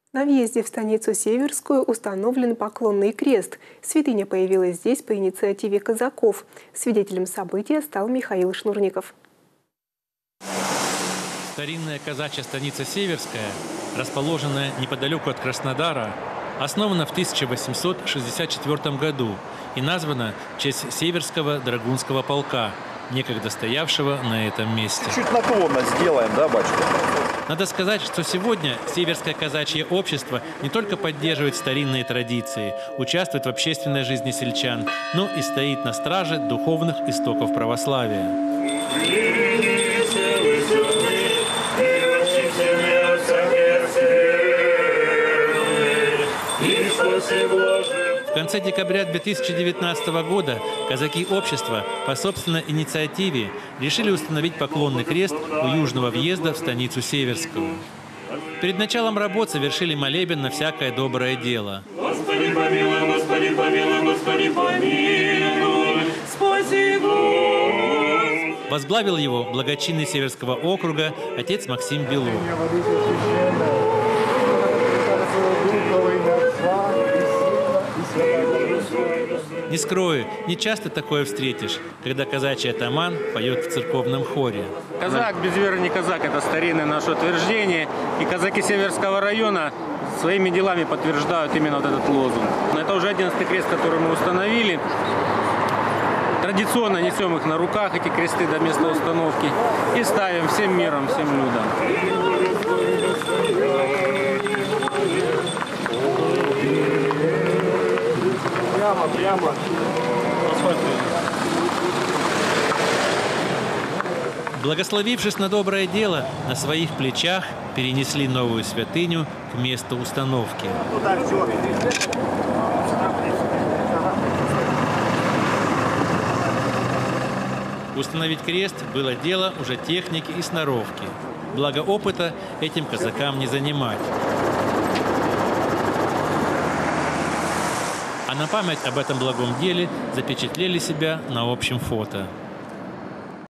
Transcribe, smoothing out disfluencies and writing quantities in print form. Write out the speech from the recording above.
На въезде в станицу Северскую установлен поклонный крест. Святыня появилась здесь по инициативе казаков. Свидетелем события стал Михаил Шнурников. Старинная казачья станица Северская, расположенная неподалеку от Краснодара, основана в 1864 году и названа в честь Северского драгунского полка, некогда стоявшего на этом месте. Чуть наклонно сделаем, да, батюшка? Надо сказать, что сегодня Северское казачье общество не только поддерживает старинные традиции, участвует в общественной жизни сельчан, но и стоит на страже духовных истоков православия. В конце декабря 2019 года казаки общества по собственной инициативе решили установить поклонный крест у южного въезда в станицу Северскую. Перед началом работ совершили молебен на всякое доброе дело. Господи помилуй, Господи помилуй, Господи помилуй, спаси Господи. Возглавил его благочинный Северского округа отец Максим Белов. Не скрою, не часто такое встретишь, когда казачий атаман поет в церковном хоре. Казак без веры не казак – это старинное наше утверждение. И казаки Северского района своими делами подтверждают именно вот этот лозунг. Но это уже 11-й крест, который мы установили. Традиционно несем их на руках, эти кресты, до места установки. И ставим всем миром, всем людям. Прямо. Благословившись на доброе дело, на своих плечах перенесли новую святыню к месту установки. Установить крест было дело уже техники и сноровки. Благо опыта этим казакам не занимать. А на память об этом благом деле запечатлели себя на общем фото.